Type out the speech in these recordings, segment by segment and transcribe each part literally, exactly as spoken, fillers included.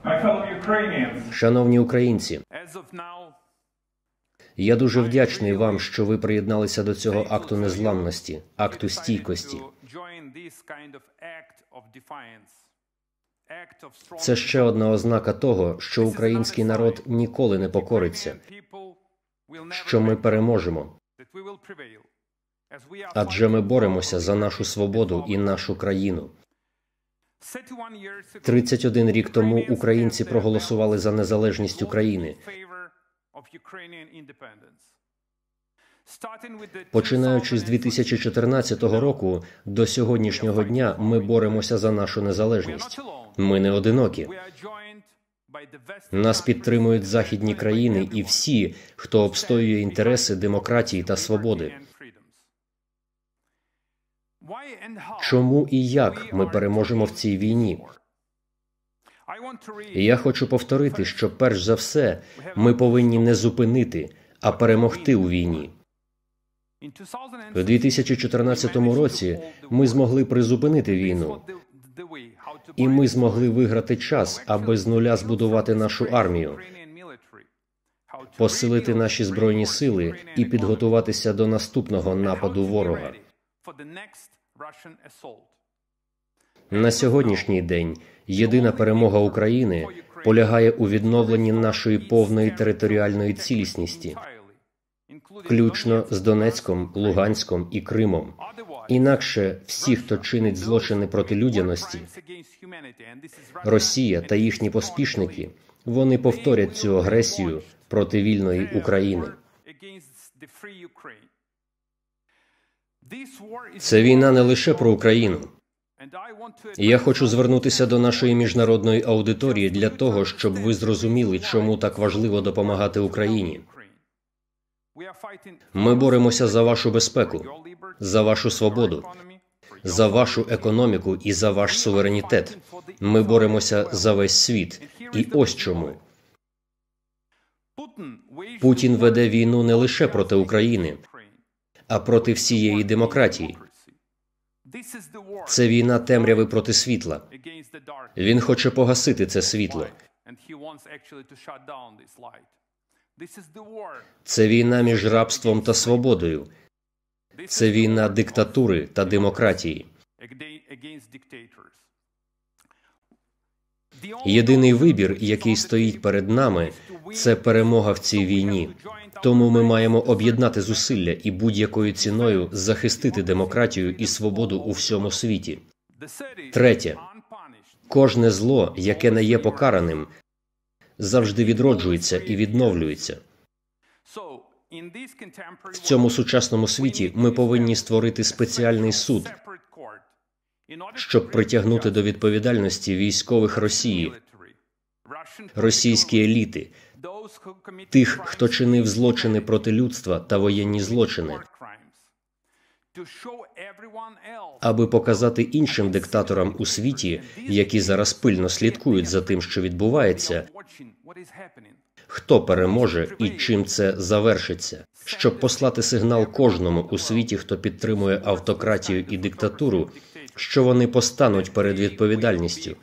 Шановні українці, я дуже вдячний вам, що ви приєдналися до цього акту незламності, акту стійкості. Це ще одна ознака того, що український народ ніколи не покориться, що ми переможемо. Адже ми боремося за нашу свободу і нашу країну. тридцять один рік тому українці проголосували за незалежність України. Починаючи з дві тисячі чотирнадцятого року до сьогоднішнього дня ми боремося за нашу незалежність. Ми не одинокі. Нас підтримують західні країни і всі, хто обстоює інтереси демократії та свободи. Чому і як ми переможемо в цій війні? Я хочу повторити, що перш за все ми повинні не зупинити, а перемогти у війні. У дві тисячі чотирнадцятому році ми змогли призупинити війну. І ми змогли виграти час, аби з нуля збудувати нашу армію, посилити наші збройні сили і підготуватися до наступного нападу ворога. На сьогоднішній день єдина перемога України полягає у відновленні нашої повної територіальної цілісності, включно з Донецьком, Луганськом і Кримом. Інакше всі, хто чинить злочини проти людяності, Росія та їхні поспішники, вони повторять цю агресію проти вільної України. Це війна не лише про Україну. Я хочу звернутися до нашої міжнародної аудиторії для того, щоб ви зрозуміли, чому так важливо допомагати Україні. Ми боремося за вашу безпеку, за вашу свободу, за вашу економіку і за ваш суверенітет. Ми боремося за весь світ. І ось чому. Путін веде війну не лише проти України, а проти всієї демократії. Це війна темряви проти світла. Він хоче погасити це світло. Це війна між рабством та свободою. Це війна диктатури та демократії. Єдиний вибір, який стоїть перед нами, це перемога в цій війні. Тому ми маємо об'єднати зусилля і будь-якою ціною захистити демократію і свободу у всьому світі. Третє. Кожне зло, яке не є покараним, завжди відроджується і відновлюється. В цьому сучасному світі ми повинні створити спеціальний суд, щоб притягнути до відповідальності військових Росії, російські еліти, тих, хто чинив злочини проти людства та воєнні злочини, аби показати іншим диктаторам у світі, які зараз пильно слідкують за тим, що відбувається, хто переможе і чим це завершиться, щоб послати сигнал кожному у світі, хто підтримує автократію і диктатуру, що вони постануть перед відповідальністю.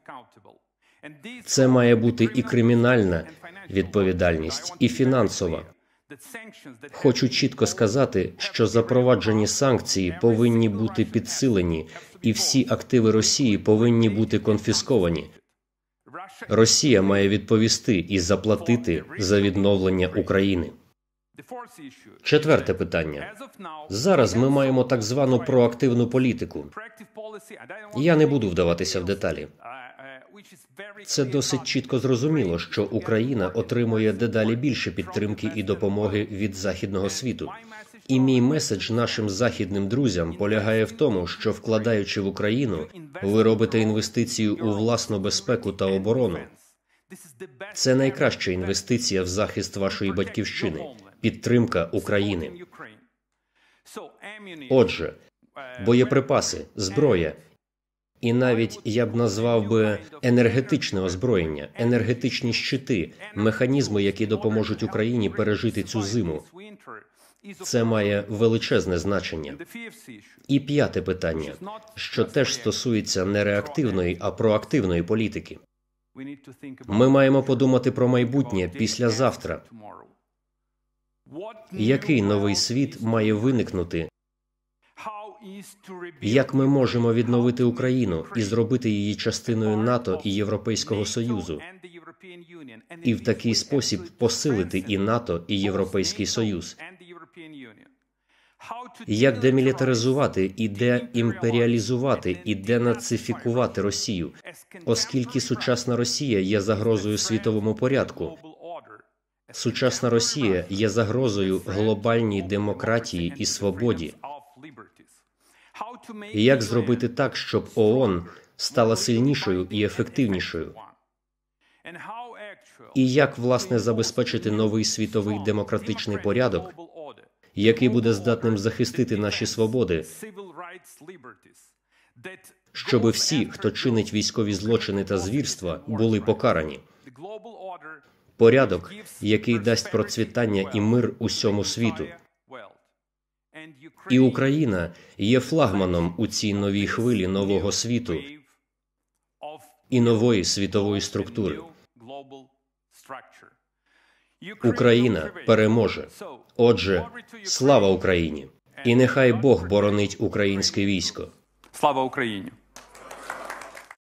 Це має бути і кримінальна відповідальність, і фінансова. Хочу чітко сказати, що запроваджені санкції повинні бути підсилені, і всі активи Росії повинні бути конфісковані. Росія має відповісти і заплатити за відновлення України. Четверте питання. Зараз ми маємо так звану проактивну політику. Я не буду вдаватися в деталі. Це досить чітко зрозуміло, що Україна отримує дедалі більше підтримки і допомоги від західного світу. І мій меседж нашим західним друзям полягає в тому, що, вкладаючи в Україну, ви робите інвестицію у власну безпеку та оборону. Це найкраща інвестиція в захист вашої батьківщини – підтримка України. Отже, боєприпаси, зброя і навіть, я б назвав би, енергетичне озброєння, енергетичні щити, механізми, які допоможуть Україні пережити цю зиму. Це має величезне значення. І п'яте питання, що теж стосується не реактивної, а проактивної політики. Ми маємо подумати про майбутнє післязавтра. Який новий світ має виникнути? Як ми можемо відновити Україну і зробити її частиною НАТО і Європейського Союзу? І в такий спосіб посилити і НАТО, і Європейський Союз? Як демілітаризувати і деімперіалізувати і денацифікувати Росію, оскільки сучасна Росія є загрозою світовому порядку? Сучасна Росія є загрозою глобальній демократії і свободі. І як зробити так, щоб ООН стала сильнішою і ефективнішою? І як, власне, забезпечити новий світовий демократичний порядок, який буде здатним захистити наші свободи, щоби всі, хто чинить військові злочини та звірства, були покарані? Порядок, який дасть процвітання і мир усьому світу. І Україна є флагманом у цій новій хвилі нового світу і нової світової структури. Україна переможе. Отже, слава Україні! І нехай Бог боронить українське військо. Слава Україні!